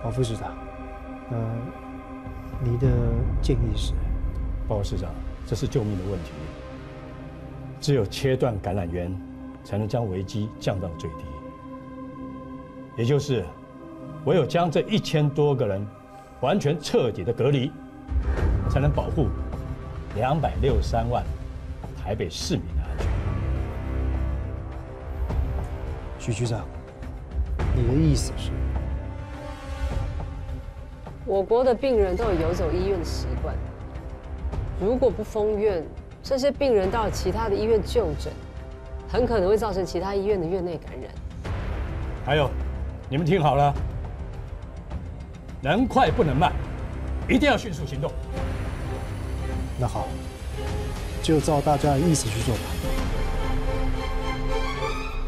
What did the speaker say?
好，副市长，你的建议是？ 报告市长，这是救命的问题，只有切断感染源，才能将危机降到最低。也就是唯有将这1000多个人完全彻底的隔离，才能保护263万台北市民的安全。 许局长，你的意思是？ 我国的病人都有游走医院的习惯，如果不封院，这些病人到了其他的医院就诊，很可能会造成其他医院的院内感染。 还有，你们听好了，能快不能慢，一定要迅速行动。 那好，就照大家的意思去做吧。